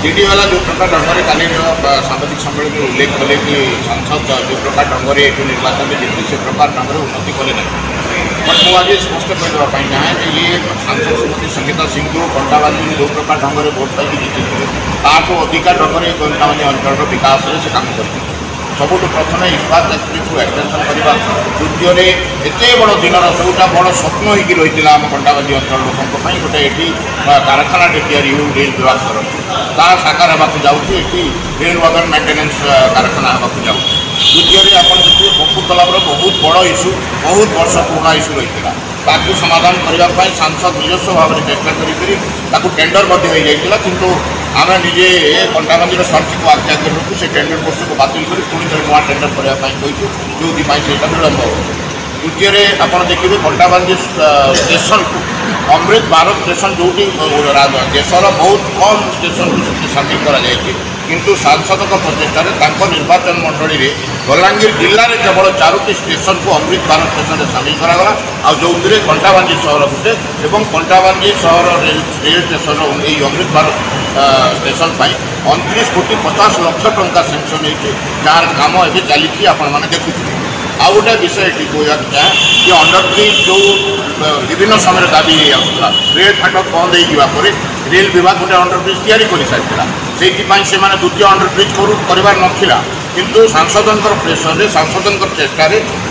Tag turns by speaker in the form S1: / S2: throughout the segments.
S1: CD वाला जो प्रकार ढंग से काली सांबादिक सम्मेलन में उल्लेख कले कि सांसद जो प्रकार ढंग से ये निर्वाचन में जीतने से प्रकार ढंग से उन्नति कले ना बट मुझे स्पष्ट करवाई चाहे कि ये सांसद श्रीमती संगीता सिंह को कंटाबाजी जो प्रकार ढंग से भोट पाई जीति ताठू अधिका ढंग से कंटाबाजी अंचल विकास से काम कर सबुठ प्रथम इस्पात फैक्ट्री एक्सटेंशन करवा द्वितीय एत बड़ दिन जोटा बड़ स्वप्न हो रही है आम कंटाबाजी अंचल लोक गोटे ये कारखाना तैयारी हो रेल विभाग तरफ साकार होगा जाऊँगी रेल वागन मेन्टेनेंस कारखाना होगा जाऊँ द्वितीय आप देखिए बपुतलावर बहुत बड़ इश्यू बहुत वर्ष पुराना इश्यू रही है ताकू समाधान करने सांसद निजस्व भाव में चेष्टा कर टेंडर किंतु आम निजे कंटाबाजी सर्च को आज्ञा करूँ से टेंडर प्रोसेस को बातिल कर पुणी थे नुआ टेंडर करने जो से विलम्ब हो द्वितीय आप देखिए कंटाबाजी स्टेशन को अमृत भारत स्टेशन जो देशर बहुत कम स्टेशन को सामिल किंतु सांसद प्रचेषार निर्वाचन मंडल में बलांगीर जिले में केवल 4टी स्टेशन को अमृत भारत स्टेशन में सामिल करागला आ जो कंटाबाजी सहर गुटे और कंटाबाजी सहर रेल स्टेशन यही अमृत भारत स्टेशन 29 कोटी 50 लाख टंका सेंक्शन होती जार कम ए चली आपण देखुए आउ गोटे विषय कहना चाहे कि अंडरब्रिज जो विभिन्न समय दाबी आसूला रेल फाटक बंद हो रेल विभाग गोटे अंडरब्रिज तैयारी कर सारी से द्वितीय अंडरब्रिज करार नाला किंतु सांसद प्रेसर सांसद चेष्टा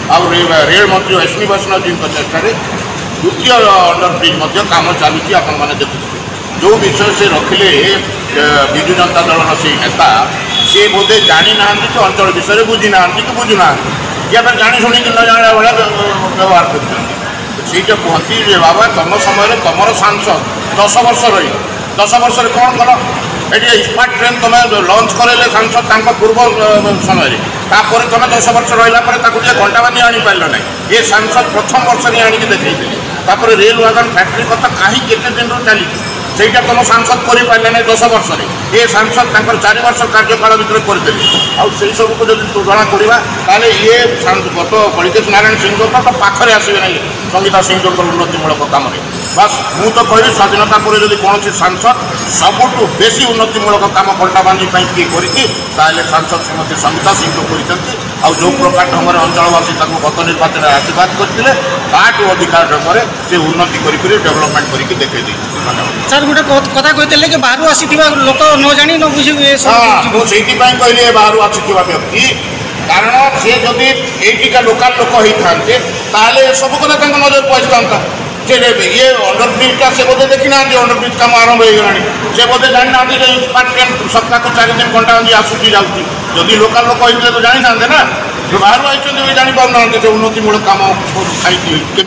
S1: रेल मंत्री अश्विनी वैष्णव जी चेष्टा द्वितीय अंडरब्रिज कम चलुची आपने देखुए जो विषय से रखिले विजु जनता दल से नेता सी बोधे जानी ना कि अंचल विषय बुझी ना कि बुझुना या फिर जानी शुणी कि न जाने भाया व्यवहार कर कहती बाबा तुम समय तुम सांसद 10 वर्ष रही 10 वर्ष कौन कल ये स्मार्ट ट्रेन तुम लंच करे सांसद पूर्व समय तुम 10 वर्ष रहा घंटाबाजी आनीपार ना ये सांसद प्रथम वर्ष में आणिक देखते रेल वागन फैक्ट्री कथा कहीं केते दिन चली ସେଇଟା तुम सांसद କରିପାରିଲେ नहीं 10 वर्ष में ये सांसद 4 वर्ष कार्यकाल भितर करदे आउ से सब को जब तुलना करवा ताले ये गत कलिकेश नारायण सिंह तो पाखरे आसबे ना संगीता सिंह उन्नतिमूलक काम बस मु तो कहि स्वाधीनता पर जब कौन सांसद सबुठ बेसी उन्नतिमूलक काम कंटाबाजी किए कर सांसद श्रीमती संगीता सिंह कर जो प्रकार ढंग से अंचलवासी गत निर्वाचन में आशीर्वाद करते ताठू अधिकार ढंग से उन्नति कर डेभलपमेंट करके देखते
S2: सर गोटे कथा कहते कि बाहर आसी लोक न जानी न बुझे
S1: मुझे कहली बाहर आसुवा व्यक्ति कारण सी जदि ये लोकाल लोक होता सब कथा नजर पहुँचता ये अंडरब्रिजा से बोधे देखी ना अंडरब्रिज कम आरंभ हो गला से बोधे जानी ना ट्रेन सप्ताह को 4 दिन कंटाबाजी आसूसी जाऊँगी जदि लोकाल लोक होते तो जानी था ना जो बाहर आई जानी पाना उन्नतिमूलक कम खाई